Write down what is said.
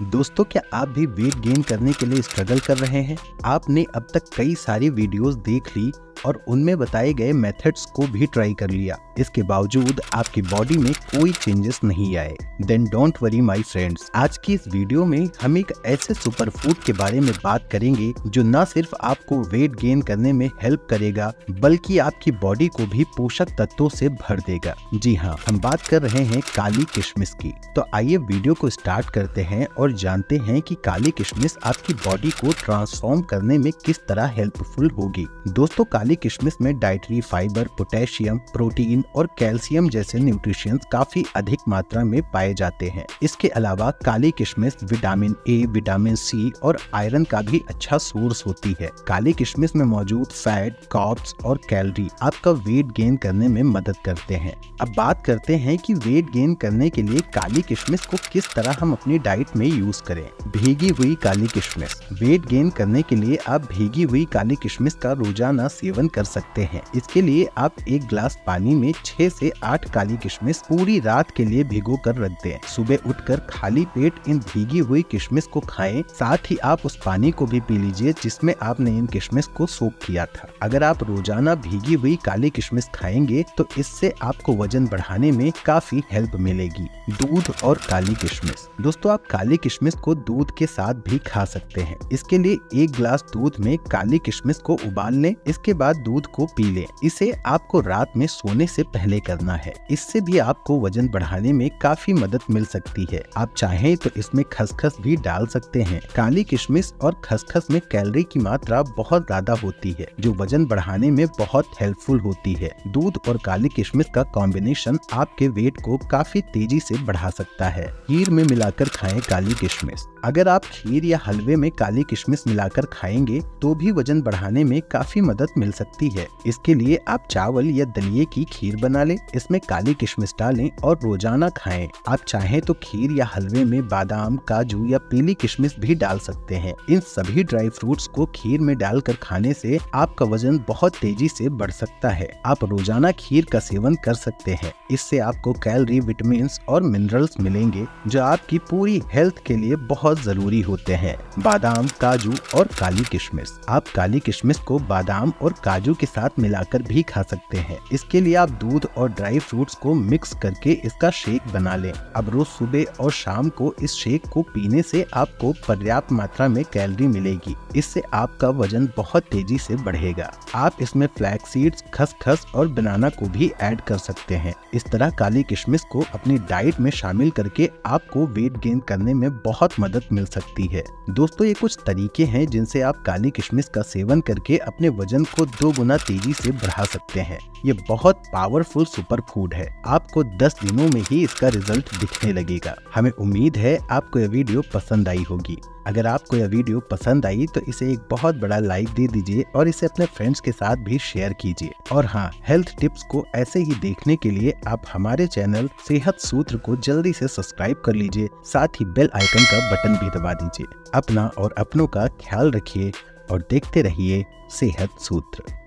दोस्तों, क्या आप भी वेट गेन करने के लिए स्ट्रगल कर रहे हैं? आपने अब तक कई सारी वीडियोस देख ली और उनमें बताए गए मेथड्स को भी ट्राई कर लिया, इसके बावजूद आपकी बॉडी में कोई चेंजेस नहीं आए। Then don't worry my friends, आज की इस वीडियो में हम एक ऐसे सुपर फूड के बारे में बात करेंगे जो न सिर्फ आपको वेट गेन करने में हेल्प करेगा बल्कि आपकी बॉडी को भी पोषक तत्वों से भर देगा। जी हाँ, हम बात कर रहे हैं काली किशमिश की। तो आइए वीडियो को स्टार्ट करते हैं और जानते हैं कि काली किशमिश आपकी बॉडी को ट्रांसफॉर्म करने में किस तरह हेल्पफुल होगी। दोस्तों, काली किशमिश में डाइटरी फाइबर, पोटेशियम, प्रोटीन और कैल्शियम जैसे न्यूट्रिशंस काफी अधिक मात्रा में पाए जाते हैं। इसके अलावा काली किशमिश विटामिन ए, विटामिन सी और आयरन का भी अच्छा सोर्स होती है। काली किशमिश में मौजूद फैट, कार्ब्स और कैलोरी आपका वेट गेन करने में मदद करते हैं। अब बात करते हैं कि वेट गेन करने के लिए काली किशमिश को किस तरह हम अपनी डाइट में यूज करें। भीगी हुई काली किशमिश। वेट गेन करने के लिए आप भीगी हुई काली किशमिश का रोजाना सेवन कर सकते हैं। इसके लिए आप एक ग्लास पानी में 6 से 8 काली किशमिश पूरी रात के लिए भिगो कर रख दें। सुबह उठकर खाली पेट इन भीगी हुई किशमिश को खाएं। साथ ही आप उस पानी को भी पी लीजिए जिसमें आपने इन किशमिश को सोक किया था। अगर आप रोजाना भीगी हुई काली किशमिश खाएंगे तो इससे आपको वजन बढ़ाने में काफी हेल्प मिलेगी। दूध और काली किशमिश। दोस्तों, आप काली किशमिश को दूध के साथ भी खा सकते हैं। इसके लिए एक ग्लास दूध में काली किशमिश को उबाल लें। इसके बाद दूध को पी लें। इसे आपको रात में सोने से पहले करना है। इससे भी आपको वजन बढ़ाने में काफी मदद मिल सकती है। आप चाहें तो इसमें खसखस भी डाल सकते हैं। काली किशमिश और खसखस में कैलोरी की मात्रा बहुत ज्यादा होती है जो वजन बढ़ाने में बहुत हेल्पफुल होती है। दूध और काली किशमिश का कॉम्बिनेशन आपके वेट को काफी तेजी से बढ़ा सकता है। खीर में मिलाकर खाएं काली किशमिश। अगर आप खीर या हलवे में काली किशमिश मिलाकर खाएंगे तो भी वजन बढ़ाने में काफी मदद मिल सकती है। इसके लिए आप चावल या दलिये की खीर बना लें, इसमें काली किशमिश डालें और रोजाना खाएं। आप चाहें तो खीर या हलवे में बादाम, काजू या पीली किशमिश भी डाल सकते हैं। इन सभी ड्राई फ्रूट्स को खीर में डालकर खाने से आपका वजन बहुत तेजी से बढ़ सकता है। आप रोजाना खीर का सेवन कर सकते हैं। इससे आपको कैलोरी, विटामिन और मिनरल्स मिलेंगे जो आपकी पूरी हेल्थ के लिए बहुत जरूरी होते हैं। बादाम, काजू और काली किशमिश। आप काली किशमिश को बादाम और काजू के साथ मिलाकर भी खा सकते हैं। इसके लिए आप दूध और ड्राई फ्रूट्स को मिक्स करके इसका शेक बना लें। अब रोज सुबह और शाम को इस शेक को पीने से आपको पर्याप्त मात्रा में कैलोरी मिलेगी। इससे आपका वजन बहुत तेजी से बढ़ेगा। आप इसमें फ्लैक्स सीड्स, खसखस और बनाना को भी ऐड कर सकते हैं। इस तरह काली किशमिश को अपनी डाइट में शामिल करके आपको वेट गेन करने में बहुत मदद मिल सकती है। दोस्तों, ये कुछ तरीके हैं जिनसे आप काली किशमिश का सेवन करके अपने वजन को 2 गुना तेजी से बढ़ा सकते हैं। ये बहुत पावरफुल सुपर फूड है। आपको 10 दिनों में ही इसका रिजल्ट दिखने लगेगा। हमें उम्मीद है आपको यह वीडियो पसंद आई होगी। अगर आपको यह वीडियो पसंद आई तो इसे एक बहुत बड़ा लाइक दे दीजिए और इसे अपने फ्रेंड्स के साथ भी शेयर कीजिए। और हाँ, हेल्थ टिप्स को ऐसे ही देखने के लिए आप हमारे चैनल सेहत सूत्र को जल्दी से सब्सक्राइब कर लीजिए। साथ ही बेल आइकन का बटन भी दबा दीजिए। अपना और अपनों का ख्याल रखिए और देखते रहिए सेहत सूत्र।